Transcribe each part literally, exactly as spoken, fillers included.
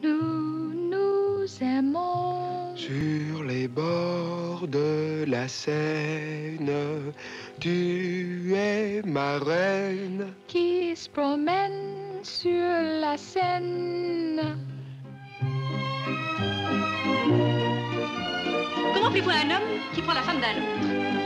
Nous nous aimons. Sur les bords de la Seine, tu es ma reine. Qui se promène sur la Seine. Comment appelez-vous un homme qui prend la femme d'un autre?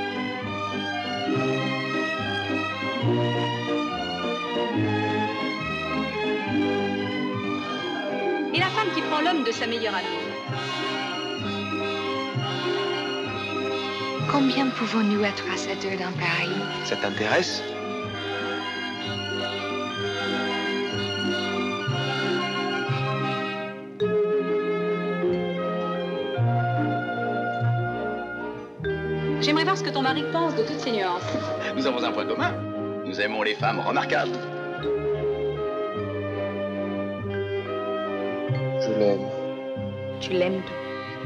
Et la femme qui prend l'homme de sa meilleure amie? Combien pouvons-nous être à cette heure dans Paris? Ça t'intéresse? J'aimerais voir ce que ton mari pense de toutes ces nuances. Nous avons un point commun. Nous aimons les femmes remarquables. Je l'aime. Tu l'aimes tout.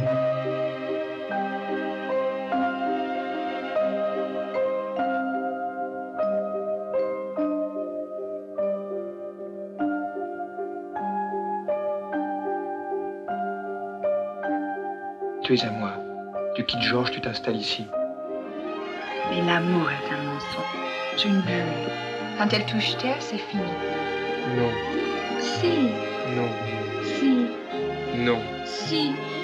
Tu es à moi. Tu quittes Georges, tu t'installes ici. Mais l'amour est un mensonge, une bulle. Quand elle touche terre, c'est fini. Non, Si, non, si, non. si.